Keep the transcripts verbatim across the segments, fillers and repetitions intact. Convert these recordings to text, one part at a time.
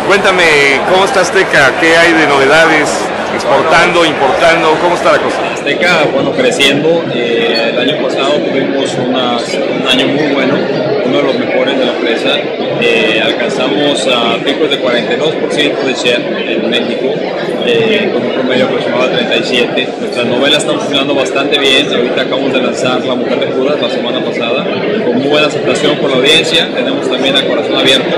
Cuéntame, ¿cómo está Azteca? ¿Qué hay de novedades? Exportando, importando, ¿cómo está la cosa? Azteca, bueno, creciendo. Eh, el año pasado tuvimos unas, un año muy bueno, uno de los mejores de la empresa. Eh, alcanzamos a picos de cuarenta y dos por ciento de share en México, eh, con un promedio aproximado de treinta y siete por ciento. Nuestras novelas están funcionando bastante bien. Ahorita acabamos de lanzar La Mujer de Judas la semana pasada, con muy buena aceptación por la audiencia. Tenemos también A Corazón Abierto,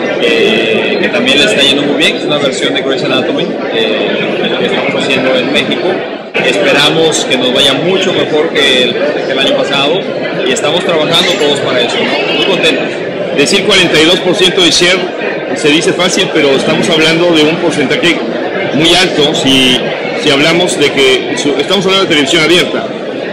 eh, que también le está yendo muy bien. Es una versión de Grey's Anatomy eh, que estamos haciendo en México. Esperamos que nos vaya mucho mejor que el, que el año pasado y estamos trabajando todos para eso, ¿no? Muy contentos. Decir cuarenta y dos por ciento de share se dice fácil, pero estamos hablando de un porcentaje muy alto si, si hablamos de que su, estamos hablando de televisión abierta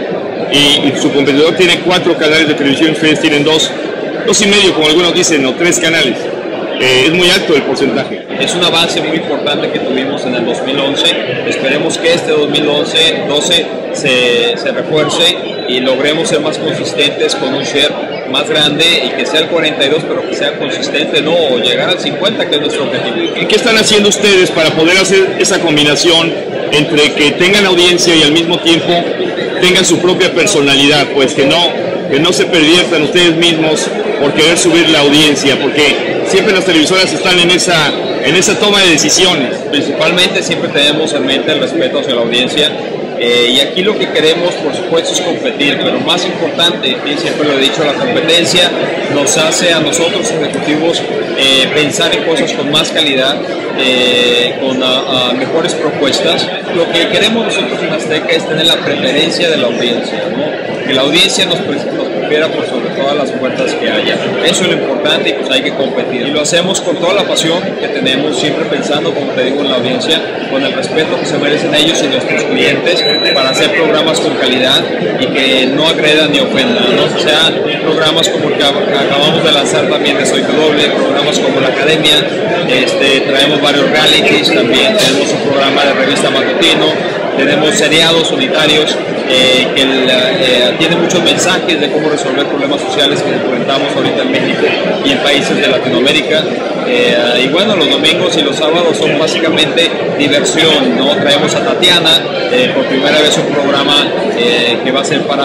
y, y su competidor tiene cuatro canales de televisión, ustedes tienen dos, dos y medio como algunos dicen, o tres canales. Eh, es muy alto el porcentaje. Es un avance muy importante que tuvimos en el dos mil once. Esperemos que este dos mil once doce se, se refuerce y logremos ser más consistentes con un share más grande y que sea el cuarenta y dos, pero que sea consistente, no o llegar al cincuenta, que es nuestro objetivo. ¿Y qué están haciendo ustedes para poder hacer esa combinación entre que tengan audiencia y al mismo tiempo tengan su propia personalidad? Pues que no, que no se perviertan ustedes mismos por querer subir la audiencia, porque siempre las televisoras están en esa, en esa toma de decisiones. Principalmente siempre tenemos en mente el respeto hacia la audiencia. Eh, y aquí lo que queremos, por supuesto, es competir, pero más importante, y siempre lo he dicho, la competencia nos hace a nosotros ejecutivos eh, pensar en cosas con más calidad, eh, con a, a mejores propuestas. Lo que queremos nosotros en Azteca es tener la preferencia de la audiencia, ¿no? Que la audiencia nos, nos prefiera por sobre todas las puertas que haya. Eso es lo importante y pues hay que competir. Y lo hacemos con toda la pasión que tenemos, siempre pensando, como te digo, en la audiencia, con el respeto que se merecen ellos y nuestros clientes, para hacer programas con calidad y que no agredan ni ofendan, ¿no? O sea, programas como el que acabamos de lanzar también de Soy Tu Doble, programas como La Academia, este, traemos varios realities también, tenemos un programa de revista matutino, tenemos seriados unitarios eh, que eh, tienen muchos mensajes de cómo resolver problemas sociales que enfrentamos ahorita en México y en países de Latinoamérica. Eh, y bueno, los domingos y los sábados son básicamente diversión, ¿no? Traemos a Tatiana, eh, por primera vez un programa eh, que va a ser para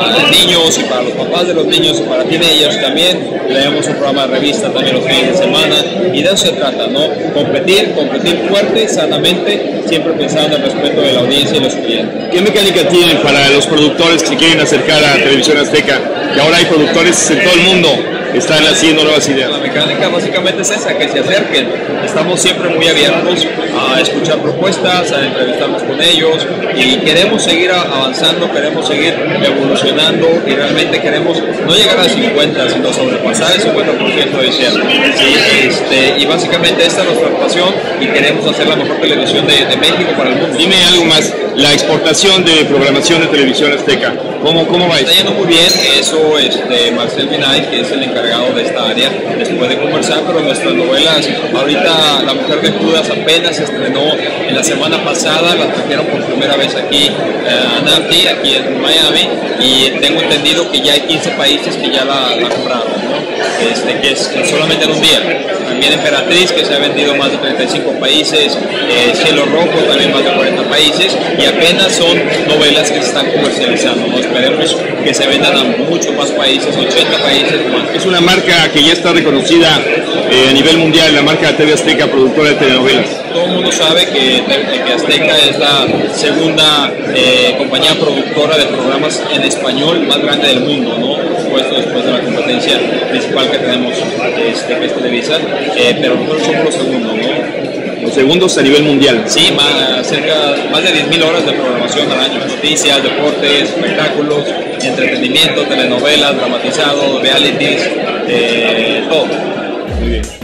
niños y para los papás de los niños y para teenagers también. Traemos un programa de revista también los fines de semana y de eso se trata, ¿no? Competir, competir fuerte, sanamente, siempre pensando en el respeto de la audiencia y los clientes. ¿Qué mecánica tienen para los productores que se quieren acercar a Televisión Azteca? Que ahora hay productores en todo el mundo que están haciendo nuevas ideas. La mecánica básicamente es esa, que se acerquen. Estamos siempre muy abiertos a escuchar propuestas, a entrevistarnos con ellos y queremos seguir avanzando, queremos seguir evolucionando y realmente queremos no llegar al cincuenta, sino sobrepasar el cincuenta por ciento de share. Sí, este, y básicamente esta es nuestra pasión y queremos hacer la mejor televisión de, de México para el mundo. Dime algo más, la exportación de programación de Televisión Azteca, ¿cómo, cómo va? Está yendo muy bien, eso este, Marcel Binay, que es el encargado de esta área, les puede conversar, pero nuestras novelas, ahorita La Mujer de Judas apenas se estrenó en la semana pasada, la trajeron por primera vez aquí eh, a Nati, aquí en Miami, y tengo entendido que ya hay quince países que ya la, la compraron, ¿no? Este, que es solamente en un día. También Emperatriz, que se ha vendido más de treinta y cinco países, eh, Cielo Rojo también más de cuarenta países, y apenas son novelas que se están comercializando, ¿no? Esperemos que se vendan a muchos más países, ochenta países más. Es una marca que ya está reconocida eh, a nivel mundial, la marca T V Azteca, productora de telenovelas. Todo el mundo sabe que, que Azteca es la segunda eh, compañía productora de programas en español más grande del mundo, ¿no? Por supuesto, después de la competencia principal que tenemos, este, que es Televisa, eh, pero nosotros somos los segundos, ¿no? Los segundos a nivel mundial. Sí, más, cerca, más de diez mil horas de programación al año, noticias, deportes, espectáculos, entretenimiento, telenovelas, dramatizados, realities, eh, todo. Muy bien.